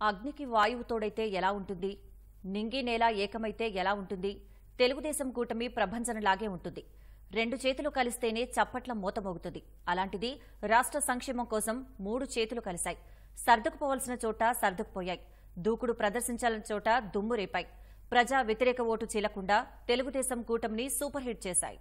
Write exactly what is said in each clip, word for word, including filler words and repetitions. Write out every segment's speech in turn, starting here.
అగ్నికి వాయువు తోడైతే ఎలా ఉంటుంది? నింగి నేల ఏకమైతే ఎలా ఉంటుంది? తెలుగుదేశం కూటమి ప్రభంజనలాగే ఉంటుంది. రెండు చేతులు కలిస్తేనే చప్పట్ల మోతమోగుతుంది. అలాంటిది రాష్ట్ర సంక్షేమం కోసం మూడు చేతులు కలిశాయి. సర్దుకుపోవాల్సిన చోట సర్దుకుపోయాయి. దూకుడు ప్రదర్శించాల్సిన చోట దుమ్ము రేపాయి. ప్రజా వ్యతిరేక ఓటు చీలకుండా తెలుగుదేశం కూటమిని సూపర్ హిట్ చేశాయి.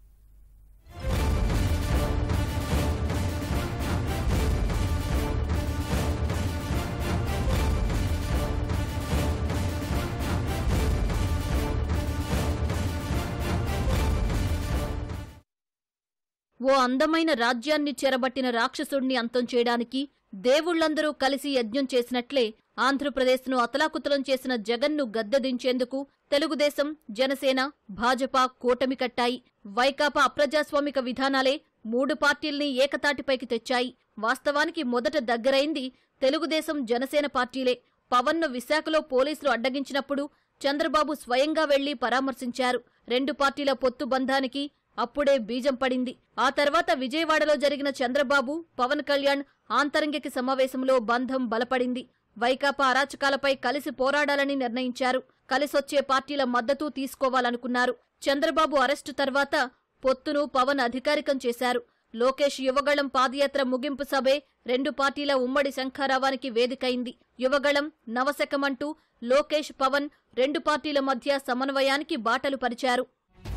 ఓ అందమైన రాజ్యాన్ని చెరబట్టిన రాక్షసుడిని అంతం చేయడానికి దేవుళ్లందరూ కలిసి యజ్ఞం చేసినట్లే ఆంధ్రప్రదేశ్ను అతలాకుతలం చేసిన జగన్ను గద్దెదించేందుకు తెలుగుదేశం, జనసేన, భాజపా కూటమి కట్టాయి. వైకాపా అప్రజాస్వామిక విధానాలే మూడు పార్టీల్ని ఏకతాటిపైకి తెచ్చాయి. వాస్తవానికి మొదట దగ్గరైంది తెలుగుదేశం, జనసేన పార్టీలే. పవన్ను విశాఖలో పోలీసులు అడ్డగించినప్పుడు చంద్రబాబు స్వయంగా వెళ్లి పరామర్శించారు. రెండు పార్టీల పొత్తు బంధానికి అప్పుడే బీజం పడింది. ఆ తర్వాత విజయవాడలో జరిగిన చంద్రబాబు, పవన్ కళ్యాణ్ ఆంతరంగిక సమావేశంలో బంధం బలపడింది. వైకాపా అరాచకాలపై కలిసి పోరాడాలని నిర్ణయించారు. కలిసొచ్చే పార్టీల మద్దతు తీసుకోవాలనుకున్నారు. చంద్రబాబు అరెస్టు తర్వాత పొత్తును పవన్ అధికారికం చేశారు. లోకేష్ యువగళం పాదయాత్ర ముగింపు సభే రెండు పార్టీల ఉమ్మడి శంఖారావానికి వేదికైంది. యువగళం, నవశకమంటూ లోకేష్, పవన్ రెండు పార్టీల మధ్య సమన్వయానికి బాటలు పరిచారు.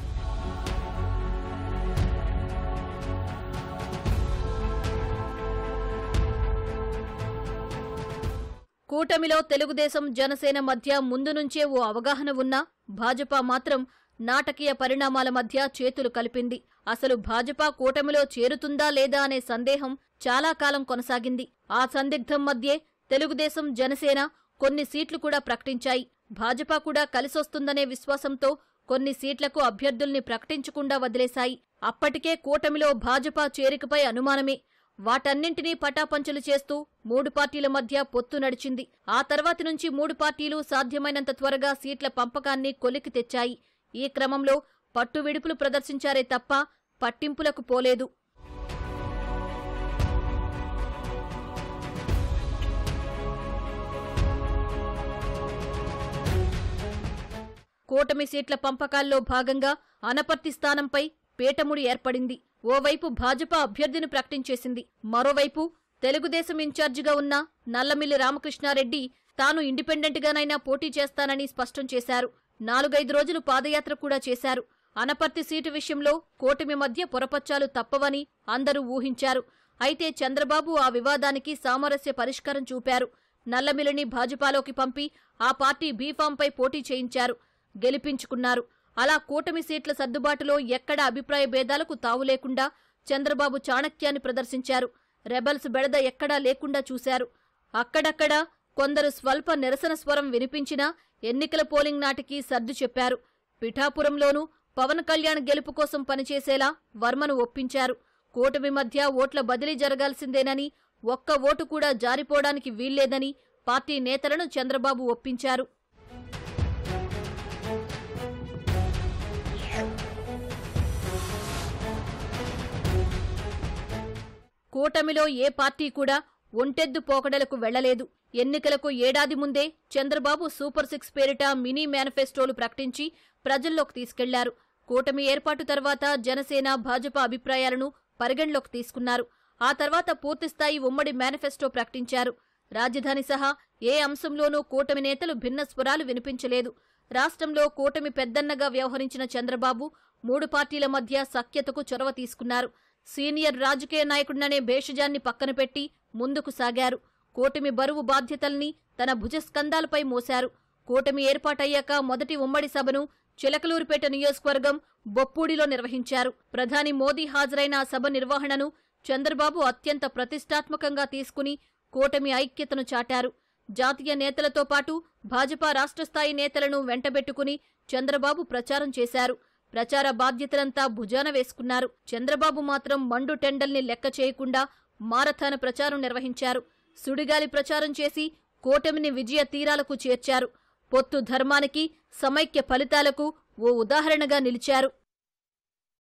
కూటమిలో తెలుగుదేశం, జనసేన మధ్య ముందు నుంచే ఓ అవగాహన ఉన్నా భాజపా మాత్రం నాటకీయ పరిణామాల మధ్య చేతులు కలిపింది. అసలు భాజపా కూటమిలో చేరుతుందా లేదా అనే సందేహం చాలా కాలం కొనసాగింది. ఆ సందిగ్ధం మధ్యే తెలుగుదేశం, జనసేన కొన్ని సీట్లు కూడా ప్రకటించాయి. భాజపా కూడా కలిసొస్తుందనే విశ్వాసంతో కొన్ని సీట్లకు అభ్యర్థుల్ని ప్రకటించకుండా వదిలేశాయి. అప్పటికే కూటమిలో భాజపా చేరికపై అనుమానమే. వాటన్నింటినీ పటాపంచలు చేస్తూ మూడు పార్టీల మధ్య పొత్తు నడిచింది. ఆ తర్వాతి నుంచి మూడు పార్టీలు సాధ్యమైనంత త్వరగా సీట్ల పంపకాన్ని కొలికి తెచ్చాయి. ఈ క్రమంలో పట్టు విడుపులు ప్రదర్శించారే తప్ప పట్టింపులకు పోలేదు. కూటమి సీట్ల పంపకాల్లో భాగంగా అనపర్తి స్థానంపై పీఠముడి ఏర్పడింది. ఓవైపు భాజపా అభ్యర్థిని ప్రకటించేసింది. మరోవైపు తెలుగుదేశం ఇన్ఛార్జిగా ఉన్న నల్లమిల్లి రామకృష్ణారెడ్డి తాను ఇండిపెండెంట్గానైనా పోటీ చేస్తానని స్పష్టం చేశారు. నాలుగైదు రోజులు పాదయాత్ర కూడా చేశారు. అనపర్తి సీటు విషయంలో కూటమి మధ్య పొరపచ్చాలు తప్పవని అందరూ ఊహించారు. అయితే చంద్రబాబు ఆ వివాదానికి సామరస్య పరిష్కారం చూపారు. నల్లమిల్లిని భాజపాలోకి పంపి ఆ పార్టీ బీఫాంపై పోటీ చేయించారు. గెలిపించుకున్నారు. అలా కూటమి సీట్ల సర్దుబాటులో ఎక్కడ అభిప్రాయ భేదాలకు తావు లేకుండా చంద్రబాబు చాణక్యాన్ని ప్రదర్శించారు. రెబల్స్ బెడద ఎక్కడా లేకుండా చూశారు. అక్కడక్కడా కొందరు స్వల్ప నిరసన స్వరం వినిపించినా ఎన్నికల పోలింగ్ నాటికి సర్దు చెప్పారు. పిఠాపురంలోనూ పవన్ కళ్యాణ్ గెలుపు కోసం పనిచేసేలా వర్మను ఒప్పించారు. కూటమి మధ్య ఓట్ల బదిలీ జరగాల్సిందేనని, ఒక్క ఓటు కూడా జారిపోవడానికి వీల్లేదని పార్టీ నేతలను చంద్రబాబు ఒప్పించారు. కూటమిలో ఏ పార్టీ కూడా ఒంటెద్దు పోకడలకు వెళ్లలేదు. ఎన్నికలకు ఏడాది ముందే చంద్రబాబు సూపర్ సిక్స్ పేరిట మినీ మేనిఫెస్టోలు ప్రకటించి ప్రజల్లోకి తీసుకెళ్లారు. కూటమి ఏర్పాటు తర్వాత జనసేన, భాజపా అభిప్రాయాలను పరిగణలోకి తీసుకున్నారు. ఆ తర్వాత పూర్తిస్థాయి ఉమ్మడి మేనిఫెస్టో ప్రకటించారు. రాజధాని సహా ఏ అంశంలోనూ కూటమి నేతలు భిన్న స్వరాలు వినిపించలేదు. రాష్ట్రంలో కూటమి పెద్దన్నగా వ్యవహరించిన చంద్రబాబు మూడు పార్టీల మధ్య సఖ్యతకు చొరవ తీసుకున్నారు. సీనియర్ రాజకీయ నాయకుడిననే భేషజాన్ని పక్కన పెట్టి ముందుకు సాగారు. కూటమి బరువు బాధ్యతల్ని తన భుజస్కంధాలపై మోశారు. కూటమి ఏర్పాటయ్యాక మొదటి ఉమ్మడి సభను చిలకలూరిపేట నియోజకవర్గం బొప్పూడిలో నిర్వహించారు. ప్రధాని మోదీ హాజరైన ఆ సభ నిర్వహణను చంద్రబాబు అత్యంత ప్రతిష్టాత్మకంగా తీసుకుని కూటమి ఐక్యతను చాటారు. జాతీయ నేతలతో పాటు భాజపా రాష్ట్రస్థాయి నేతలను వెంటబెట్టుకుని చంద్రబాబు ప్రచారం చేశారు. ప్రచార బాధ్యతలంతా భుజాన వేసుకున్నారు. చంద్రబాబు మాత్రం మండు టెండల్ని లెక్క చేయకుండా మారథాన్ ప్రచారం నిర్వహించారు. సుడిగాలి ప్రచారం చేసి కూటమిని విజయ తీరాలకు చేర్చారు. పొత్తు ధర్మానికి, సమైక్య ఫలితాలకు ఓ ఉదాహరణగా నిలిచారు.